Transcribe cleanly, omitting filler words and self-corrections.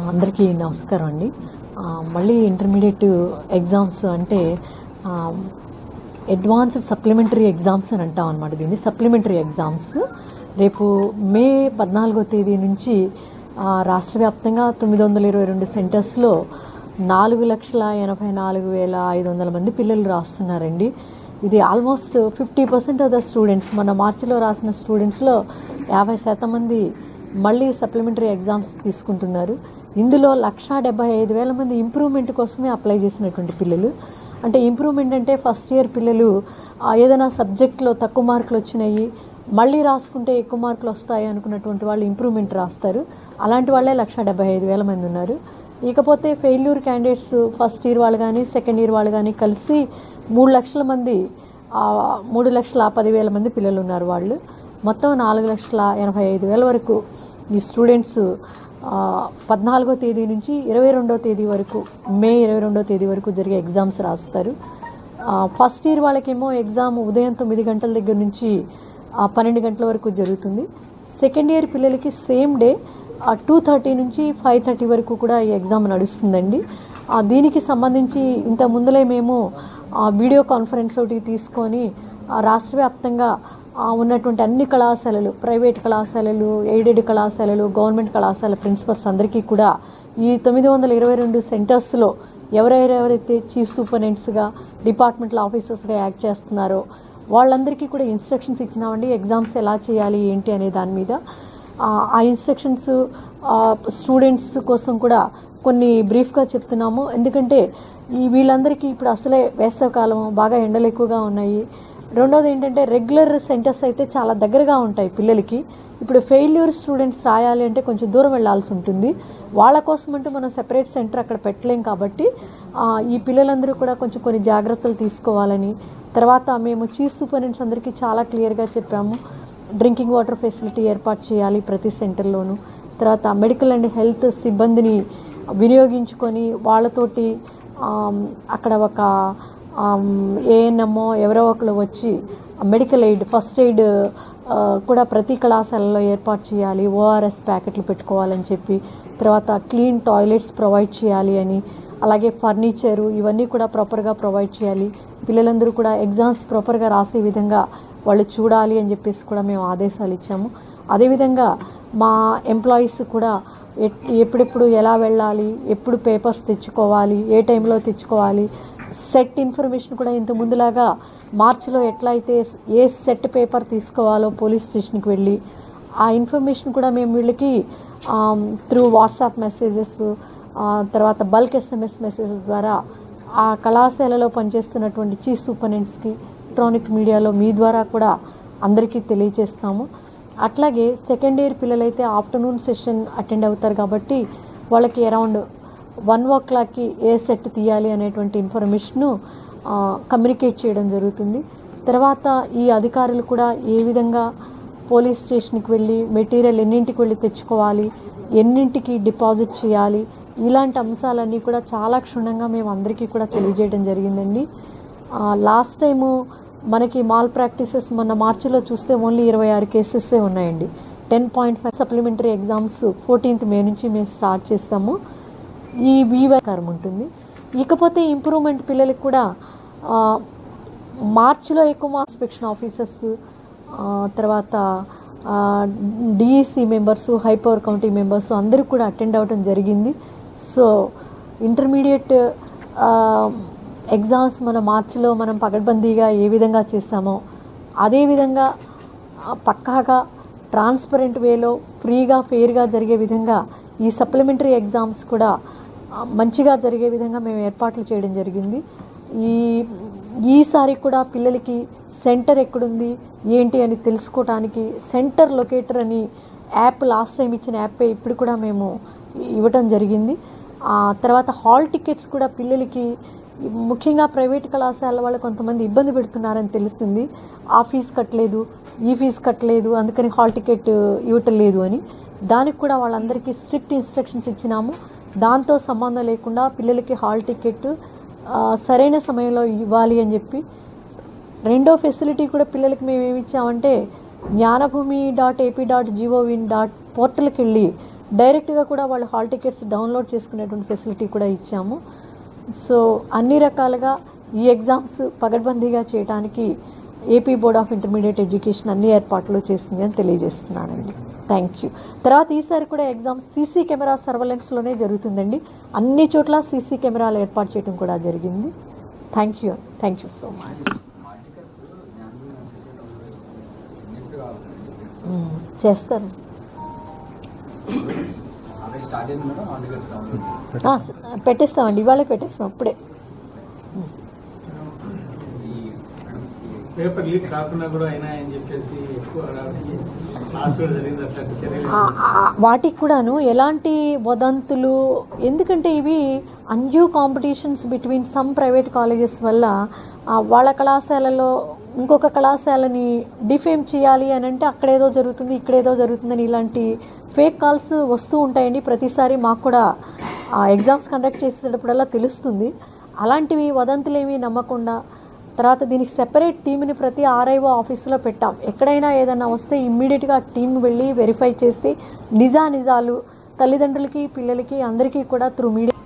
అందరికీ నమస్కారం అండి. మళ్ళీ ఇంటర్మీడియట్ ఎగ్జామ్స్ అంటే అడ్వాన్స్డ్ సప్లిమెంటరీ ఎగ్జామ్స్ అని అంటాం అన్నమాట. దీన్ని సప్లిమెంటరీ ఎగ్జామ్స్ రేపు మే 14వ తేదీ నుంచి రాష్ట్ర వ్యాప్తంగా 922 సెంటర్స్లో 4,84,500 మంది పిల్లలు రాస్తున్నారండి. ఇది ఆల్మోస్ట్ 50% ఆఫ్ ద స్టూడెంట్స్, మన మార్చిలో రాసిన స్టూడెంట్స్లో 50% మంది మళ్ళీ సప్లిమెంటరీ ఎగ్జామ్స్ తీసుకుంటున్నారు. ఇందులో 1,75,000 మంది ఇంప్రూవ్మెంట్ కోసమే అప్లై చేసినటువంటి పిల్లలు. అంటే ఇంప్రూవ్మెంట్ అంటే ఫస్ట్ ఇయర్ పిల్లలు ఏదైనా సబ్జెక్ట్లో తక్కువ మార్కులు వచ్చినాయి, మళ్ళీ రాసుకుంటే ఎక్కువ మార్కులు వస్తాయి అనుకున్నటువంటి వాళ్ళు ఇంప్రూవ్మెంట్ రాస్తారు. అలాంటి వాళ్ళే 1,75,000 మంది ఉన్నారు. ఇకపోతే ఫెయిల్యూర్ క్యాండిడేట్స్ ఫస్ట్ ఇయర్ వాళ్ళు కానీ సెకండ్ ఇయర్ వాళ్ళు కానీ కలిసి 3 లక్షల మంది, 3,10,000 మంది పిల్లలు ఉన్నారు. వాళ్ళు మొత్తం 4,85,000 వరకు ఈ స్టూడెంట్స్ 14వ తేదీ నుంచి 22వ తేదీ వరకు, మే 22వ తేదీ వరకు జరిగే ఎగ్జామ్స్ రాస్తారు. ఫస్ట్ ఇయర్ వాళ్ళకేమో ఎగ్జామ్ ఉదయం 9 గంటల దగ్గర నుంచి 12 గంటల వరకు జరుగుతుంది. సెకండ్ ఇయర్ పిల్లలకి సేమ్ డే 2:30 నుంచి 5:30 వరకు కూడా ఈ ఎగ్జామ్ నడుస్తుందండి. దీనికి సంబంధించి ఇంత ముందులే మేము వీడియో కాన్ఫరెన్స్ ఒకటి తీసుకొని రాష్ట్ర వ్యాప్తంగా ఉన్నటువంటి అన్ని కళాశాలలు, ప్రైవేట్ కళాశాలలు, ఎయిడెడ్ కళాశాలలు, గవర్నమెంట్ కళాశాల ప్రిన్సిపల్స్ అందరికీ కూడా ఈ 922 సెంటర్స్లో ఎవరెవరైతే చీఫ్ సూపరింటెండెంట్స్గా, డిపార్ట్మెంటల్ ఆఫీసర్స్గా యాక్ట్ చేస్తున్నారో వాళ్ళందరికీ కూడా ఇన్స్ట్రక్షన్స్ ఇచ్చినామండి. ఎగ్జామ్స్ ఎలా చేయాలి ఏంటి అనే దాని మీద ఆ ఇన్స్ట్రక్షన్స్ స్టూడెంట్స్ కోసం కూడా కొన్ని బ్రీఫ్గా చెప్తున్నాము. ఎందుకంటే వీళ్ళందరికీ ఇప్పుడు అసలే వేసవికాలం, బాగా ఎండలు ఎక్కువగా ఉన్నాయి. రెండోది ఏంటంటే రెగ్యులర్ సెంటర్స్ అయితే చాలా దగ్గరగా ఉంటాయి పిల్లలకి. ఇప్పుడు ఫెయిల్యూర్ స్టూడెంట్స్ రాయాలి అంటే కొంచెం దూరం వెళ్ళాల్సి ఉంటుంది. వాళ్ళ కోసం అంటూ మనం సెపరేట్ సెంటర్ అక్కడ పెట్టలేం. కాబట్టి ఈ పిల్లలందరూ కూడా కొంచెం కొన్ని జాగ్రత్తలు తీసుకోవాలని, తర్వాత మేము చీఫ్ సూపరింటెండెంట్స్ అందరికీ చాలా క్లియర్గా చెప్పాము. డ్రింకింగ్ వాటర్ ఫెసిలిటీ ఏర్పాటు చేయాలి ప్రతి సెంటర్లోనూ. తర్వాత మెడికల్ అండ్ హెల్త్ సిబ్బందిని వినియోగించుకొని వాళ్ళతోటి అక్కడ ఒక ఏఎన్ఎంఓ ఎవరో ఒకరు వచ్చి మెడికల్ ఎయిడ్, ఫస్ట్ ఎయిడ్ కూడా ప్రతి కళాశాలలో ఏర్పాటు చేయాలి. ఓఆర్ఎస్ ప్యాకెట్లు పెట్టుకోవాలని చెప్పి, తర్వాత క్లీన్ టాయిలెట్స్ ప్రొవైడ్ చేయాలి అని, అలాగే ఫర్నిచరు ఇవన్నీ కూడా ప్రాపర్గా ప్రొవైడ్ చేయాలి. పిల్లలందరూ కూడా ఎగ్జామ్స్ ప్రాపర్గా రాసే విధంగా వాళ్ళు చూడాలి అని చెప్పేసి కూడా మేము ఆదేశాలు ఇచ్చాము. అదేవిధంగా మా ఎంప్లాయీస్ కూడా ఎప్పుడెప్పుడు ఎలా వెళ్ళాలి, ఎప్పుడు పేపర్స్ తెచ్చుకోవాలి, ఏ టైంలో తెచ్చుకోవాలి, సెట్ ఇన్ఫర్మేషన్ కూడా ఇంత ముందులాగా మార్చిలో ఎట్లా అయితే ఏ సెట్ పేపర్ తీసుకోవాలో పోలీస్ స్టేషన్కి వెళ్ళి ఆ ఇన్ఫర్మేషన్ కూడా మేము వీళ్ళకి త్రూ వాట్సాప్ మెసేజెస్, తర్వాత బల్క్ ఎస్ఎంఎస్ మెసేజెస్ ద్వారా ఆ కళాశాలలో పనిచేస్తున్నటువంటి చీఫ్ సూపరింటెండెంట్స్కి, ఎలక్ట్రానిక్ మీడియాలో మీ ద్వారా కూడా అందరికీ తెలియజేస్తాము. అట్లాగే సెకండ్ ఇయర్ పిల్లలైతే ఆఫ్టర్నూన్ సెషన్ అటెండ్ అవుతారు కాబట్టి వాళ్ళకి అరౌండ్ 1:00కి ఏ సెట్ తీయాలి అనేటువంటి ఇన్ఫర్మేషను కమ్యూనికేట్ చేయడం జరుగుతుంది. తర్వాత ఈ అధికారులు కూడా ఏ విధంగా పోలీస్ స్టేషన్కి వెళ్ళి మెటీరియల్ ఎన్నింటికి వెళ్ళి తెచ్చుకోవాలి, ఎన్నింటికి డిపాజిట్ చేయాలి, ఇలాంటి అంశాలన్నీ కూడా చాలా క్షుణ్ణంగా మేము అందరికీ కూడా తెలియజేయడం జరిగిందండి. లాస్ట్ టైము మనకి మాల్ ప్రాక్టీసెస్ మొన్న మార్చిలో చూస్తే ఓన్లీ 26 కేసెసే ఉన్నాయండి. 10.5 సప్లిమెంటరీ ఎగ్జామ్స్ 14th మే నుంచి మేము స్టార్ట్ చేస్తాము. ఈ వీకారం ఉంటుంది. ఇకపోతే ఇంప్రూవ్మెంట్ పిల్లలకి కూడా మార్చిలో ఎక్కువ ఇన్స్పెక్షన్ ఆఫీసర్స్, తర్వాత DEC members, high power committee members అందరూ కూడా అటెండ్ అవ్వడం జరిగింది. సో ఇంటర్మీడియట్ ఎగ్జామ్స్ మన మార్చిలో మనం పకడ్బందీగా ఏ విధంగా చేస్తామో అదేవిధంగా పక్కాగా ట్రాన్స్పరెంట్ వేలో ఫ్రీగా ఫెయిర్గా జరిగే విధంగా ఈ సప్లిమెంటరీ ఎగ్జామ్స్ కూడా మంచిగా జరిగే విధంగా మేము ఏర్పాట్లు చేయడం జరిగింది. ఈసారి కూడా పిల్లలకి సెంటర్ ఎక్కడుంది ఏంటి అని తెలుసుకోవడానికి సెంటర్ లొకేటర్ అని యాప్, లాస్ట్ టైం ఇచ్చిన యాపే ఇప్పుడు కూడా మేము ఇవ్వటం జరిగింది. తర్వాత హాల్ టికెట్స్ కూడా పిల్లలకి, ముఖ్యంగా ప్రైవేట్ కళాశాల వాళ్ళు కొంతమంది ఇబ్బంది పెడుతున్నారని తెలిసింది. ఆ ఫీజు కట్టలేదు, ఈ ఫీజు కట్టలేదు, అందుకని హాల్ టికెట్ ఇవ్వటం లేదు అని. దానికి కూడా వాళ్ళందరికీ స్ట్రిక్ట్ ఇన్స్ట్రక్షన్స్ ఇచ్చినాము. దాంతో సంబంధం లేకుండా పిల్లలకి హాల్ టికెట్ సరైన సమయంలో ఇవ్వాలి అని చెప్పి. రెండో ఫెసిలిటీ కూడా పిల్లలకి మేము ఏమి ఇచ్చామంటే జ్ఞానభూమి.ap.gov.in పోర్టల్కి వెళ్ళి డైరెక్ట్గా కూడా వాళ్ళు హాల్ టికెట్స్ డౌన్లోడ్ చేసుకునేటువంటి ఫెసిలిటీ కూడా ఇచ్చాము. సో అన్ని రకాలుగా ఈ ఎగ్జామ్స్ పగడ్బందీగా చేయడానికి AP board of intermediate education అన్ని ఏర్పాట్లు చేసింది అని తెలియజేస్తున్నానండి. Thank you. తర్వాత ఈసారి కూడా ఎగ్జామ్స్ సీసీ కెమెరా సర్వలెన్స్లోనే జరుగుతుందండి. అన్ని చోట్ల సీసీ కెమెరాలు ఏర్పాటు చేయడం కూడా జరిగింది. Thank you so much. చేస్తారు, పెట్టేస్తామండి, ఇవాళే పెట్టేస్తాం అప్పుడే. పేపర్ లీక్ కాకుండా కూడా అయినా అని చెప్పేసి ఎక్కువ వాటికి కూడాను ఎలాంటి వదంతులు, ఎందుకంటే ఇవి అన్యూ competitions between some private colleges వల్ల వాళ్ళ కళాశాలలో ఇంకొక కళాశాలని డిఫేమ్ చేయాలి అని అంటే అక్కడేదో జరుగుతుంది ఇక్కడేదో జరుగుతుందని ఇలాంటి ఫేక్ కాల్స్ వస్తూ ఉంటాయండి. ప్రతిసారి మాకు కూడా ఎగ్జామ్స్ కండక్ట్ చేసేటప్పుడల్లా తెలుస్తుంది. అలాంటివి వదంతులేమీ నమ్మకుండా, తర్వాత దీనికి సెపరేట్ టీంని ప్రతి ఆర్ఐఓ ఆఫీసులో పెట్టాం. ఎక్కడైనా ఏదైనా వస్తే ఇమ్మీడియట్గా టీం వెళ్ళి వెరిఫై చేసి నిజాలు తల్లిదండ్రులకి పిల్లలకి అందరికీ కూడా త్రూ మీడియా